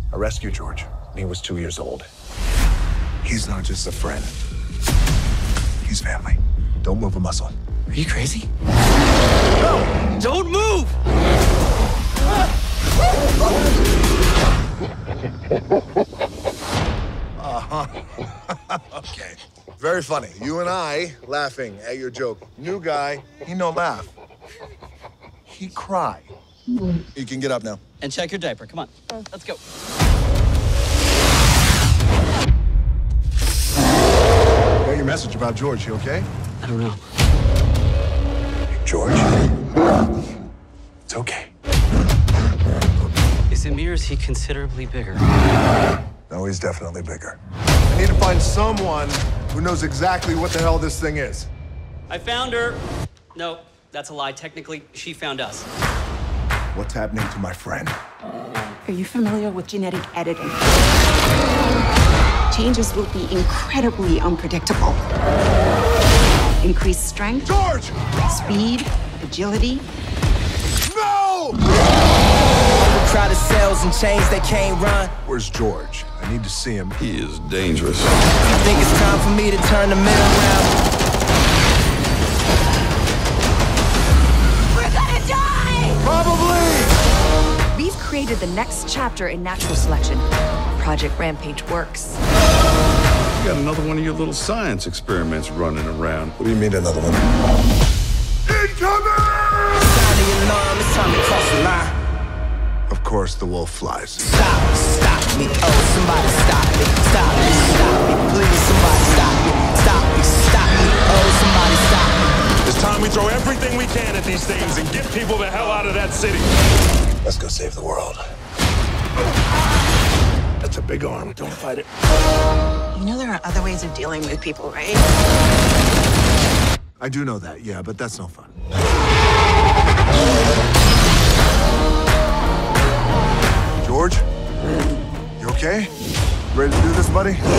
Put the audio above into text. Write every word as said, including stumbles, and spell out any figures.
I rescued George when he was two years old. He's not just a friend. He's family. Don't move a muscle. Are you crazy? No! Don't move! Uh-huh. Okay. Very funny. You and I laughing at your joke. New guy, he no laugh. He cry. You can get up now. And check your diaper. Come on. Let's go. Got your message about George. You okay? I don't know. George? It's okay. Is Amir, is he considerably bigger? No, he's definitely bigger. I need to find someone who knows exactly what the hell this thing is. I found her. No, that's a lie. Technically, she found us. What's happening to my friend? Are you familiar with genetic editing? Changes will be incredibly unpredictable. Increased strength, George! speed, agility. No! Crowded cells and chains that can't run. Where's George? I need to see him. He is dangerous. I think it's time for me to turn the middle around. We're gonna die! Probably! We've created the next chapter in natural selection. Project Rampage works. You got another one of your little science experiments running around. What do you mean another one? Incoming! Sound the alarm, it's time to cross the line. Of course, the wolf flies. Stop, stop me, oh, somebody stop me. Stop me, stop me, please, somebody stop me. Stop me, stop me, oh, somebody stop me. It's time we throw everything we can at these things and get people the hell out of that city. Let's go save the world. That's a big arm. Don't fight it. You know there are other ways of dealing with people, right? I do know that, yeah, but that's no fun. George? You okay? Ready to do this, buddy?